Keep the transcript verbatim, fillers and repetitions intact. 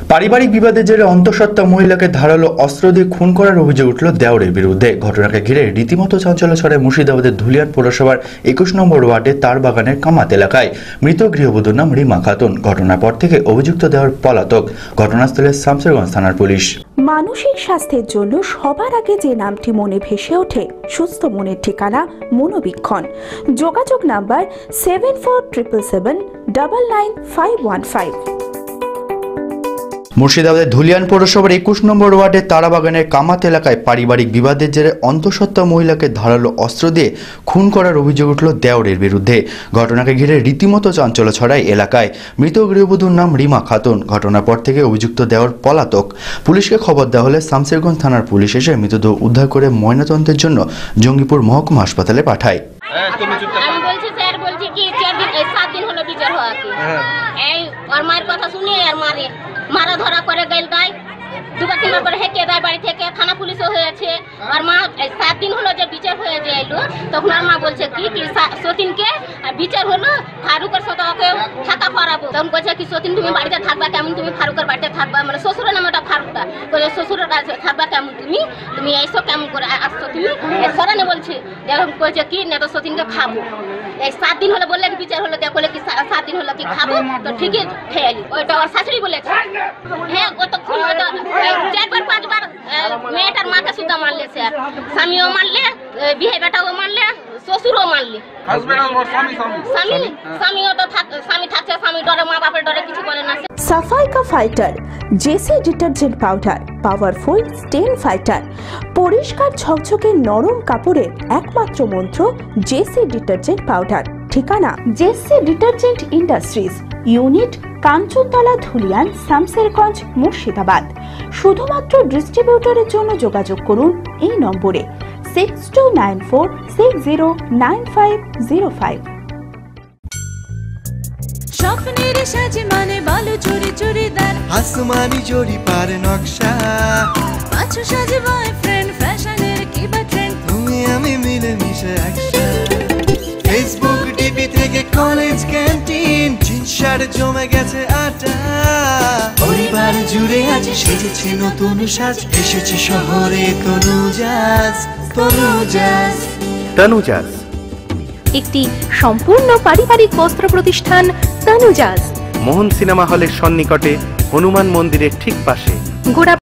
পারিবারিক বিবাদের জেরে অন্তঃসত্ত্বা মহিলাকে ধারালো অস্ত্র দিয়ে খুন করার অভিযোগ উঠল দেওরের বিরুদ্ধে। ঘটনাকে ঘিরে রীতিমতো চাঞ্চল্য ছড়ায় মুর্শিদাবাদের ধুলিয়ান পৌরসভার একুশ নম্বর ওয়ার্ডে তারবাগানের কামাত এলাকায়। মৃত গৃহবধূর নাম রিমা খাতুন। ঘটনার পর থেকে অভিযুক্ত দেওর পলাতক। ঘটনাস্থলে শামসেরগঞ্জ থানার পুলিশ। মানসিক স্বাস্থ্যের জন্য সবার আগে যে নামটি মনে ভেসে ওঠে, সুস্থ মনের ঠিকানা মনোবীক্ষণ। যোগাযোগ number seven four triple seven double nine five one five. মুর্শিদাবাদের ধুলিয়ান পৌরসভার একুশ নম্বর ওয়ার্ডের তারাবাগানের কামাত এলাকায় পারিবারিক বিবাদের জেরে অন্তঃসত্ত্বা মহিলাকে ধারালো অস্ত্র দিয়ে খুন করার অভিযোগ উঠল দেওরের বিরুদ্ধে। ঘটনাকে ঘিরে রীতিমতো চাঞ্চল্য ছড়ায় এলাকায়। মৃত গৃহবধূর নাম রিমা খাতুন। ঘটনার পর থেকে অভিযুক্ত দেওর পলাতক। পুলিশকে খবর দেওয়া হলে শামসেরগঞ্জ থানার পুলিশ এসে মৃতদেহ উদ্ধার করে ময়নাতদন্তের জন্য জঙ্গিপুর মহকুমা হাসপাতালে পাঠায়। মারা ধরা করে গেল তাই দুবার তিনবার করে হেঁকে দেয় বাড়ি থেকে, থানা পুলিশও হয়েছে। আর মা সাত দিন হলো যে বিচার হয়ে যে এলো, তখন আর মা বলছে কি কি সতীনকে বিচার হলো, ফারুকের সাথে ওকে থাকা করাবো। তখন বলছে কি সতীন তুমি বাড়িতে থাকবা কেমন, তুমি ফারুকের বাড়িতে থাকবা, মানে শ্বশুরের নাম ওটা ফারুকটা বলে শ্বশুরের কাছে থাকবা কেমন, তুমি তুমি এইসব কেমন করে আসছো তুমি সরানে বলছে। এখন বলছে কি না তো সতীনকে খাবো। এই সাত দিন হলে বললে বিচার হলো, দেখ বলে কি সাত দিন হলো কি খাবো, তো ঠিকই খেয়ে এলি। ওইটা ওর শাশুড়ি বলেছে। হ্যাঁ ও তো চারবার পাঁচবার মেয়েটার মাকে সুদ্ধা মারলে, সে স্বামীও মারলে, বিয়ে বেটাও মারলে, শ্বশুরও মারলে। স্বামীও তো স্বামী থাকছে, স্বামী ডরে, মা বাপের ডরে কিছু করে না। সাফাইকা fighter JC detergent powder, powerful stain fighter. পরিষ্কার ঝকঝকে নরম কাপড়ের একমাত্র মন্ত্র জেসি ডিটারজেন্ট পাউডার। ঠিকানা JC detergent industries, unit Kanchantala, Dhulian, Samserganj, Murshidabad. শুধুমাত্র ডিস্ট্রিবিউটরের জন্য যোগাযোগ করুন এই নম্বরে six two nine four six zero nine five zero five. স্বপ্নের সাজে মানে বালু চুরি চুড়িদার, আসমানি জড়ি পার নকশা, পাঁচশো সাজে বয়ফ্রেন্ড, ফ্যাশনের কি বা ট্রেন্ড, তুমি আমি মিলে মিশে একসাথে। ফেসবুক টিভি থেকে কলেজ ক্যান্টিন, জিন্স শার্ট জমে গেছে আটা, পরিবার জুড়ে আজ সেজেছে নতুন সাজ, এসেছে শহরে তনুজাজ। তনুজাজ তনুজাজ একটি সম্পূর্ণ পারিবারিক বস্ত্র প্রতিষ্ঠান। তনুজাজ মোহন সিনেমা হলের সন্নিকটে, হনুমান মন্দিরের ঠিক পাশে, গোড়া